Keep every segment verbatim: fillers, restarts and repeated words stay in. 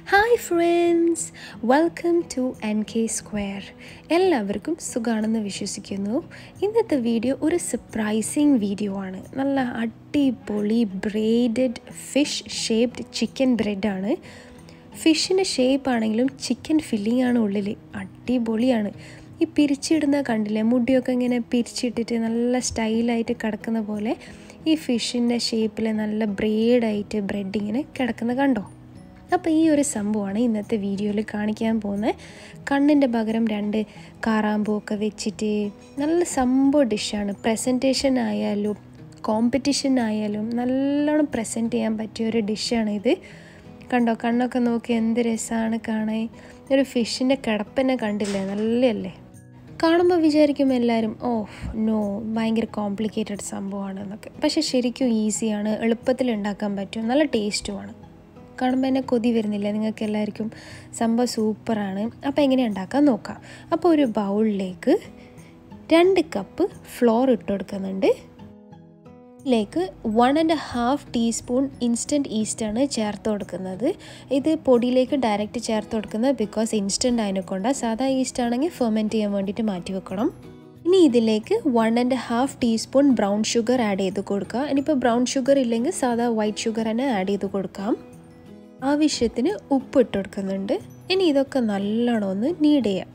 Hi friends, welcome to N K Square. എല്ലാവർക്കും സുഖാണെന്ന് വിശ്വസിക്കുന്നു. ഇന്നത്തെ വീഡിയോ ഒരു സർപ്രൈസിങ് വീഡിയോ ആണ്. നല്ല അടിപൊളി braided fish shaped chicken bread ആണ്. ഫിഷിന്റെ ഷേപ്പ് ആണെങ്കിലും ചിക്കൻ ഫില്ലിംഗ് ആണ് ഉള്ളിൽ. അടിപൊളിയാണ്. ഈ പിരിച്ചിടുന്ന കണ്ടില്ലേ, മുടിയൊക്കെ ഇങ്ങനെ പിരിച്ചിട്ടിട്ട് നല്ല സ്റ്റൈലായിട്ട് കിടക്കുന്ന പോലെ ഈ ഫിഷിൻ്റെ ഷേപ്പിൽ നല്ല ബ്രെയ്ഡായിട്ട് ബ്രെഡ് ഇങ്ങനെ കിടക്കുന്ന കണ്ടോ. അപ്പോൾ ഈ ഒരു സംഭവമാണ് ഇന്നത്തെ വീഡിയോയിൽ കാണിക്കാൻ പോകുന്നത്. കണ്ണിൻ്റെ പകരം രണ്ട് കാറാമ്പൂവൊക്കെ വെച്ചിട്ട് നല്ല സംഭവ ഡിഷാണ്. പ്രസൻറ്റേഷൻ ആയാലും കോമ്പറ്റീഷൻ ആയാലും നല്ലോണം പ്രസൻറ്റ് ചെയ്യാൻ പറ്റിയ ഒരു ഡിഷാണ് ഇത്. കണ്ടോ, കണ്ണൊക്കെ നോക്കി എന്ത് രസമാണ് കാണാൻ. ഒരു ഫിഷിൻ്റെ കിടപ്പന്നെ കണ്ടില്ലേ, നല്ലല്ലേ. കാണുമ്പോൾ വിചാരിക്കും എല്ലാവരും ഓ നോ ഭയങ്കര കോംപ്ലിക്കേറ്റഡ് സംഭവമാണ് എന്നൊക്കെ. പക്ഷേ ശരിക്കും ഈസിയാണ്, എളുപ്പത്തിൽ ഉണ്ടാക്കാൻ പറ്റും, നല്ല ടേസ്റ്റുമാണ്. കാണുമ്പോൾ തന്നെ കൊതി വരുന്നില്ല നിങ്ങൾക്ക് എല്ലാവർക്കും. സംഭവം സൂപ്പറാണ്. അപ്പോൾ എങ്ങനെ ഉണ്ടാക്കാൻ നോക്കാം. അപ്പോൾ ഒരു ബൗളിലേക്ക് രണ്ട് കപ്പ് ഫ്ലോർ ഇട്ട് കൊടുക്കുന്നുണ്ട്. ഇതിലേക്ക് one and half teaspoon instant ഈസ്റ്റാണ് ചേർത്ത് കൊടുക്കുന്നത്. ഇത് പൊടിയിലേക്ക് ഡയറക്റ്റ് ചേർത്ത് കൊടുക്കുന്നത് ബിക്കോസ് ഇൻസ്റ്റൻറ്റ് അതിനെക്കൊണ്ട്. സാധാ ഈസ്റ്റ് ആണെങ്കിൽ ഫെർമെൻറ്റ് ചെയ്യാൻ വേണ്ടിയിട്ട് മാറ്റി വെക്കണം. ഇനി ഇതിലേക്ക് one and half teaspoon brown sugar add ചെയ്ത് കൊടുക്കുക. ഇനിയിപ്പോൾ ബ്രൗൺ ഷുഗർ ഇല്ലെങ്കിൽ സാധാ വൈറ്റ് ഷുഗർ തന്നെ ആഡ് ചെയ്ത് കൊടുക്കാം. ആവശ്യത്തിന് ഉപ്പ് ഇട്ട് കൊടുക്കുന്നുണ്ട്. ഇനി ഇതൊക്കെ നല്ലോണം ഒന്ന് നീഡ് ചെയ്യാം.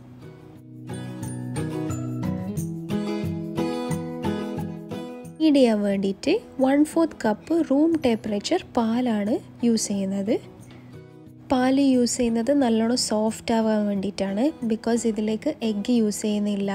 നീഡ് ചെയ്യാൻ വേണ്ടിയിട്ട് one fourth cup room temperature പാലാണ് യൂസ് ചെയ്യുന്നത്. പാല് യൂസ് ചെയ്യുന്നത് നല്ലോണം സോഫ്റ്റ് ആവാൻ വേണ്ടിയിട്ടാണ്, ബിക്കോസ് ഇതിലേക്ക് എഗ്ഗ് യൂസ് ചെയ്യുന്നില്ല.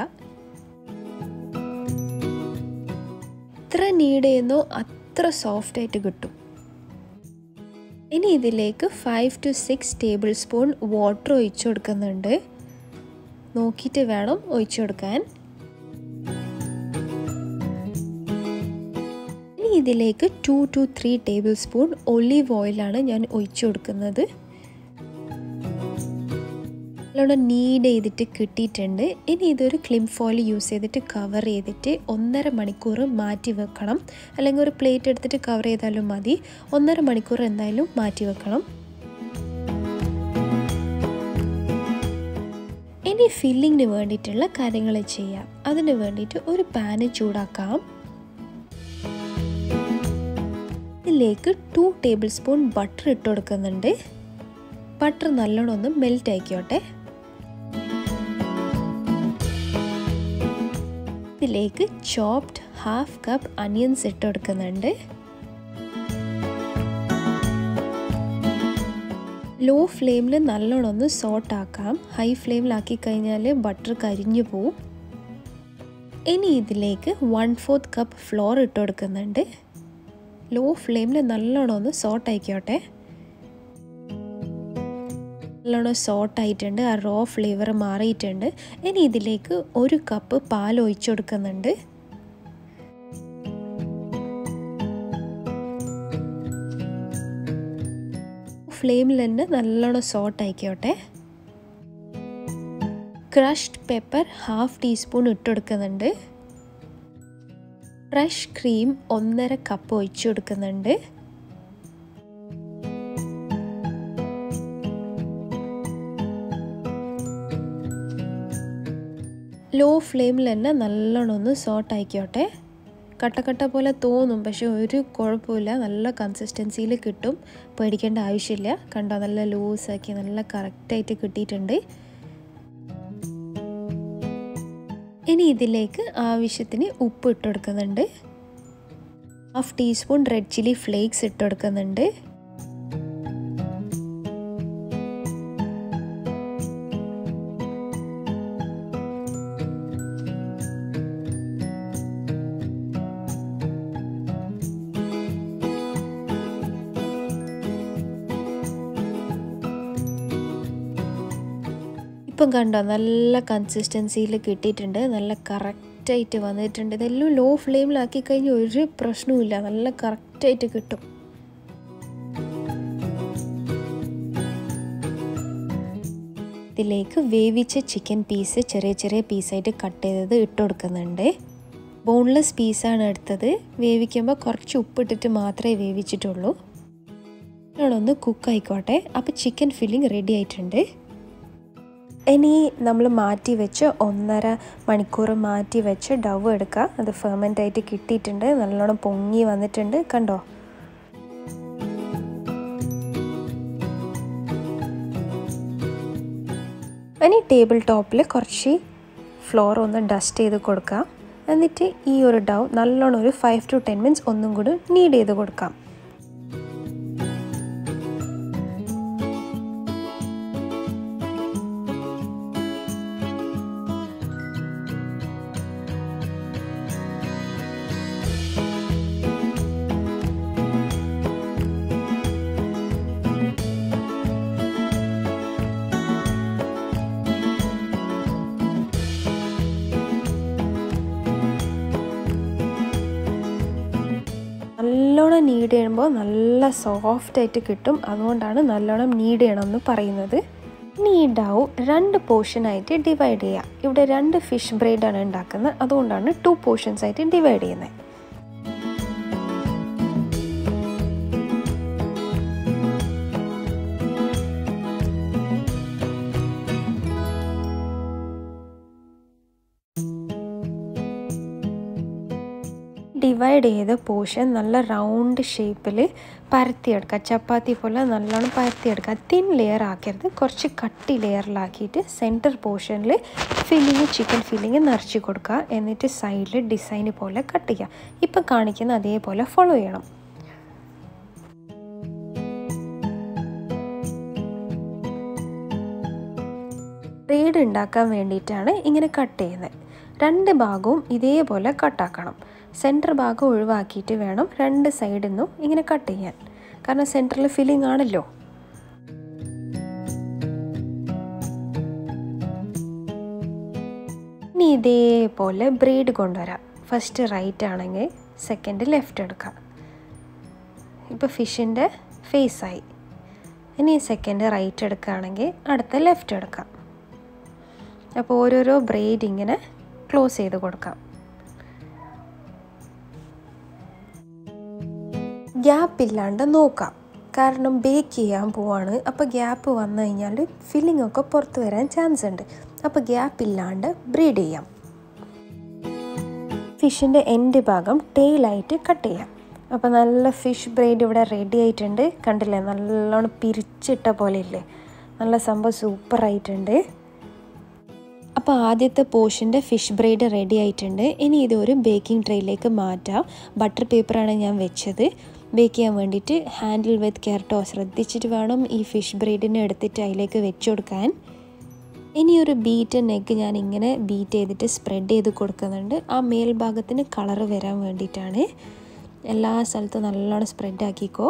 എത്ര നീഡ് ചെയ്യുന്നോ അത്ര സോഫ്റ്റായിട്ട് കിട്ടും. ഇനി ഇതിലേക്ക് five two six tablespoon water ഒഴിച്ചു കൊടുക്കുന്നുണ്ട്. നോക്കിയിട്ട് വേണം ഒഴിച്ചു കൊടുക്കാൻ. ഇനി ഇതിലേക്ക് two two three tablespoon olive ഓയിലാണ് ഞാൻ ഒഴിച്ചു കൊടുക്കുന്നത്. നല്ലോണം നീഡ് ചെയ്തിട്ട് കിട്ടിയിട്ടുണ്ട്. ഇനി ഇതൊരു ക്ലിം ഫോയിൽ യൂസ് ചെയ്തിട്ട് കവർ ചെയ്തിട്ട് ഒന്നര മണിക്കൂർ മാറ്റി വെക്കണം. അല്ലെങ്കിൽ ഒരു പ്ലേറ്റ് എടുത്തിട്ട് കവർ ചെയ്താലും മതി. ഒന്നര മണിക്കൂർ എന്തായാലും മാറ്റി വെക്കണം. ഇനി ഫില്ലിങ്ങിന് വേണ്ടിയിട്ടുള്ള കാര്യങ്ങൾ ചെയ്യാം. അതിന് വേണ്ടിയിട്ട് ഒരു പാന് ചൂടാക്കാം. ഇതിലേക്ക് ടു ടേബിൾ സ്പൂൺ ബട്ടർ ഇട്ട് കൊടുക്കുന്നുണ്ട്. ബട്ടർ നല്ലോണം ഒന്ന് മെൽറ്റ് ആയിക്കോട്ടെ. ഇതിലേക്ക് ചോപ്ഡ് ഹാഫ് കപ്പ് അനിയൻസ് ഇട്ട് കൊടുക്കുന്നുണ്ട്. ലോ ഫ്ലെയിമിൽ നല്ലോണം ഒന്ന് സോട്ട് ആക്കാം. ഹൈ ഫ്ലെയിമിലാക്കി കഴിഞ്ഞാൽ ബട്ടർ കരിഞ്ഞു പോവും. ഇനി ഇതിലേക്ക് വൺ ഫോർത്ത് കപ്പ് ഫ്ലോർ ഇട്ട് കൊടുക്കുന്നുണ്ട്. ലോ ഫ്ലെയിമിൽ നല്ലോണം ഒന്ന് സോട്ട് ആയിക്കോട്ടെ. നല്ലോണം സോട്ടായിട്ടുണ്ട്. ആ റോ ഫ്ലേവർ മാറിയിട്ടുണ്ട്. ഇനി ഇതിലേക്ക് ഒരു കപ്പ് പാൽ ഒഴിച്ചു കൊടുക്കുന്നുണ്ട്. ഫ്ലെയിമിൽ തന്നെ നല്ലോണം സോട്ടായിക്കോട്ടെ. ക്രഷ്ഡ് പെപ്പർ ഹാഫ് ടീസ്പൂൺ ഇട്ട് കൊടുക്കുന്നുണ്ട്. ഫ്രഷ് ക്രീം ഒന്നര കപ്പ് ഒഴിച്ചു കൊടുക്കുന്നുണ്ട്. ലോ ഫ്ലെയിമിൽ തന്നെ നല്ലോണം ഒന്ന് സോട്ട് ആയിക്കോട്ടെ. കട്ടക്കട്ട പോലെ തോന്നും, പക്ഷെ ഒരു കുഴപ്പമില്ല, നല്ല കൺസിസ്റ്റൻസിയിൽ കിട്ടും. പേടിക്കേണ്ട ആവശ്യമില്ല. കണ്ടോ, നല്ല ലൂസാക്കി നല്ല കറക്റ്റായിട്ട് കിട്ടിയിട്ടുണ്ട്. ഇനി ഇതിലേക്ക് ആവശ്യത്തിന് ഉപ്പ് ഇട്ട് കൊടുക്കുന്നുണ്ട്. Half teaspoon red chilli flakes ഇട്ട് കൊടുക്കുന്നുണ്ട്. ഇപ്പം കണ്ടോ, നല്ല കൺസിസ്റ്റൻസിയിൽ കിട്ടിയിട്ടുണ്ട്. നല്ല കറക്റ്റായിട്ട് വന്നിട്ടുണ്ട്. ഇതെല്ലാം ലോ ഫ്ലെയിമിലാക്കി കഴിഞ്ഞാൽ ഒരു പ്രശ്നവുമില്ല, നല്ല കറക്റ്റായിട്ട് കിട്ടും. ഇതിലേക്ക് വേവിച്ച ചിക്കൻ പീസ് ചെറിയ ചെറിയ പീസായിട്ട് കട്ട് ചെയ്തത് ഇട്ട് കൊടുക്കുന്നുണ്ട്. ബോൺലെസ് പീസാണ് എടുത്തത്. വേവിക്കുമ്പോൾ കുറച്ച് ഉപ്പിട്ടിട്ട് മാത്രമേ വേവിച്ചിട്ടുള്ളൂ. ഒന്ന് കുക്ക് ആയിക്കോട്ടെ. അപ്പോൾ ചിക്കൻ ഫില്ലിംഗ് റെഡി ആയിട്ടുണ്ട്. ഇനി നമ്മൾ മാറ്റി വെച്ച് ഒന്നര മണിക്കൂർ മാറ്റി വെച്ച് ഡവ് എടുക്കുക. അത് ഫെർമെൻ്റ് ആയിട്ട് കിട്ടിയിട്ടുണ്ട്, നല്ലോണം പൊങ്ങി വന്നിട്ടുണ്ട്, കണ്ടോ? ഇനി ടേബിൾ ടോപ്പിൽ കുറച്ച് ഫ്ലോർ ഒന്ന് ഡസ്റ്റ് ചെയ്ത് കൊടുക്കാം. എന്നിട്ട് ഈ ഒരു ഡവ് നല്ലോണം ഒരു ഫൈവ് ടു ടെൻ മിനിറ്റ്സ് ഒന്നും കൂടി നീഡ് ചെയ്ത് കൊടുക്കാം. നല്ലോണം നീഡ് ചെയ്യുമ്പോൾ നല്ല സോഫ്റ്റായിട്ട് കിട്ടും. അതുകൊണ്ടാണ് നല്ലോണം നീഡ് ചെയ്യണമെന്ന് പറയുന്നത്. ഇനി ഈ ഡൗ രണ്ട് പോർഷനായിട്ട് ഡിവൈഡ് ചെയ്യുക. ഇവിടെ രണ്ട് ഫിഷ് ബ്രെയ്ഡാണ് ഉണ്ടാക്കുന്നത്, അതുകൊണ്ടാണ് ടു പോർഷൻസ് ആയിട്ട് ഡിവൈഡ് ചെയ്യുന്നത്. ഡിവൈഡ് ചെയ്ത പോർഷൻ നല്ല റൗണ്ട് ഷേപ്പിൽ പരത്തിയെടുക്കുക. ചപ്പാത്തി പോലെ നല്ലോണം പരത്തിയെടുക്കുക. തിൻ ലെയർ ആക്കരുത്, കുറച്ച് കട്ടി ലെയറിലാക്കിയിട്ട് സെൻറ്റർ പോർഷനിൽ ഫില്ലിങ് ചിക്കൻ ഫില്ലിങ് നിറച്ച് കൊടുക്കുക. എന്നിട്ട് സൈഡിൽ ഡിസൈൻ പോലെ കട്ട് ചെയ്യുക. ഇപ്പം കാണിക്കുന്ന അതേപോലെ ഫോളോ ചെയ്യണം. ബ്രെയ്ഡ് ഉണ്ടാക്കാൻ വേണ്ടിയിട്ടാണ് ഇങ്ങനെ കട്ട് ചെയ്യുന്നത്. രണ്ട് ഭാഗവും ഇതേപോലെ കട്ടാക്കണം. സെൻറ്റർ ഭാഗം ഒഴിവാക്കിയിട്ട് വേണം രണ്ട് സൈഡിൽ നിന്നും ഇങ്ങനെ കട്ട് ചെയ്യാൻ, കാരണം സെൻറ്ററിൽ ഫില്ലിംഗ് ആണല്ലോ. ഇനി ഇതേപോലെ ബ്രെയ്ഡ് കൊണ്ടുവരാം. ഫസ്റ്റ് റൈറ്റ് ആണെങ്കിൽ സെക്കൻഡ് ലെഫ്റ്റ് എടുക്കാം. ഇപ്പോൾ ഫിഷിൻ്റെ ഫേസായി. ഇനി സെക്കൻഡ് റൈറ്റ് എടുക്കുകയാണെങ്കിൽ അടുത്ത ലെഫ്റ്റ് എടുക്കാം. അപ്പോൾ ഓരോരോ ബ്രെയ്ഡ് ഇങ്ങനെ ക്ലോസ് ചെയ്ത് കൊടുക്കാം. ഗ്യാപ്പ് ഇല്ലാണ്ട് നോക്കാം, കാരണം ബേക്ക് ചെയ്യാൻ പോവാണ്. അപ്പോൾ ഗ്യാപ്പ് വന്നു കഴിഞ്ഞാൽ ഫില്ലിംഗ് ഒക്കെ പുറത്ത് വരാൻ ചാൻസ് ഉണ്ട്. അപ്പോൾ ഗ്യാപ്പ് ഇല്ലാണ്ട് ബ്രീഡ് ചെയ്യാം. ഫിഷിൻ്റെ എൻഡ് ഭാഗം ടെയിലായിട്ട് കട്ട് ചെയ്യാം. അപ്പോൾ നല്ല ഫിഷ് ബ്രെയ്ഡ് ഇവിടെ റെഡി ആയിട്ടുണ്ട്. കണ്ടില്ലേ, നല്ലോണം പിരിച്ചിട്ട പോലെ ഇല്ലേ, നല്ല സംഭവം സൂപ്പറായിട്ടുണ്ട്. അപ്പോൾ ആദ്യത്തെ പോർഷൻ്റെ ഫിഷ് ബ്രെയ്ഡ് റെഡി ആയിട്ടുണ്ട്. ഇനി ഇതൊരു ബേക്കിംഗ് ട്രേയിലേക്ക് മാറ്റാം. ബട്ടർ പേപ്പറാണ് ഞാൻ വെച്ചത്. ബേക്ക് ചെയ്യാൻ വേണ്ടിയിട്ട് ഹാൻഡിൽ വിത്ത് കെയർ ട്ടോ, ശ്രദ്ധിച്ചിട്ട് വേണം ഈ ഫിഷ് ബ്രെയ്ഡിനെ എടുത്തിട്ട് അതിലേക്ക് വെച്ച് കൊടുക്കാൻ. ഇനി ഒരു ബീറ്റൻ എഗ്ഗ് ഞാൻ ഇങ്ങനെ ബീറ്റ് ചെയ്തിട്ട് സ്പ്രെഡ് ചെയ്ത് കൊടുക്കുന്നുണ്ട്. ആ മേൽഭാഗത്തിന് കളറ് വരാൻ വേണ്ടിയിട്ടാണ്. എല്ലാ സ്ഥലത്തും നല്ലോണം സ്പ്രെഡ് ആക്കിക്കോ.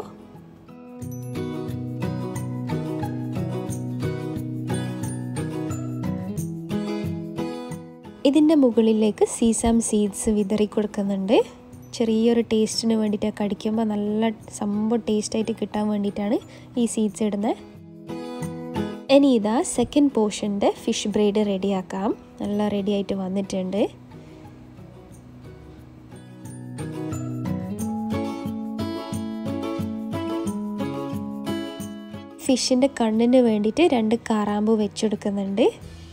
ഇതിൻ്റെ മുകളിലേക്ക് സീസാം സീഡ്സ് വിതറി കൊടുക്കുന്നുണ്ട്. ചെറിയൊരു ടേസ്റ്റിന് വേണ്ടിയിട്ട്, കടിക്കുമ്പോൾ നല്ല സംഭവം ടേസ്റ്റായിട്ട് കിട്ടാൻ വേണ്ടിയിട്ടാണ് ഈ സീഡ്സ് ഇടുന്നത്. ഇനി ഇതാ സെക്കൻഡ് പോർഷൻ്റെ ഫിഷ് ബ്രെയ്ഡ് റെഡിയാക്കാം. നല്ല റെഡി ആയിട്ട് വന്നിട്ടുണ്ട്. ഫിഷിൻ്റെ കണ്ണിന് വേണ്ടിയിട്ട് രണ്ട് കാറാമ്പ് വെച്ചെടുക്കുന്നുണ്ട്.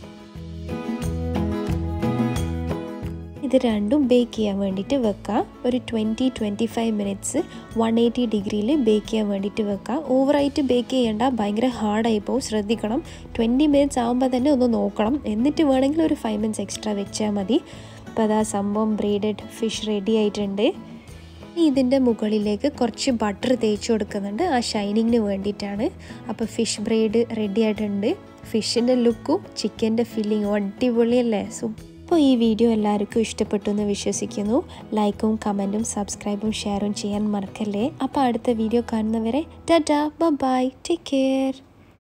ഇത് രണ്ടും ബേക്ക് ചെയ്യാൻ വേണ്ടിയിട്ട് വെക്കുക. ഒരു twenty twenty five minutes one eighty ഡിഗ്രിയിൽ ബേക്ക് ചെയ്യാൻ വേണ്ടിയിട്ട് വെക്കുക. ഓവറായിട്ട് ബേക്ക് ചെയ്യേണ്ട, ഭയങ്കര ഹാർഡായി പോകും, ശ്രദ്ധിക്കണം. ട്വൻറ്റി മിനിറ്റ്സ് ആകുമ്പോൾ തന്നെ ഒന്ന് നോക്കണം. എന്നിട്ട് വേണമെങ്കിൽ ഒരു ഫൈവ് മിനിറ്റ്സ് എക്സ്ട്രാ വെച്ചാൽ മതി. അപ്പോൾ അതാ സംഭവം ബ്രെയ്ഡഡ് ഫിഷ് റെഡി ആയിട്ടുണ്ട്. ഇതിൻ്റെ മുകളിലേക്ക് കുറച്ച് ബട്ടർ തേച്ച് കൊടുക്കുന്നുണ്ട്, ആ ഷൈനിങ്ങിന് വേണ്ടിയിട്ടാണ്. അപ്പോൾ ഫിഷ് ബ്രെയ്ഡ് റെഡി ആയിട്ടുണ്ട്. ഫിഷിൻ്റെ ലുക്കും ചിക്കൻ്റെ ഫില്ലിങ്ങും അടിപൊളിയല്ലേ. സോ അപ്പോൾ ഈ വീഡിയോ എല്ലാവർക്കും ഇഷ്ടപ്പെട്ടു എന്ന് വിശ്വസിക്കുന്നു. ലൈക്കും കമൻറ്റും സബ്സ്ക്രൈബും ഷെയറും ചെയ്യാൻ മറക്കല്ലേ. അപ്പോൾ അടുത്ത വീഡിയോ കാണുന്നവരെ ടാറ്റാ, ബൈ, ടേക്ക് കെയർ.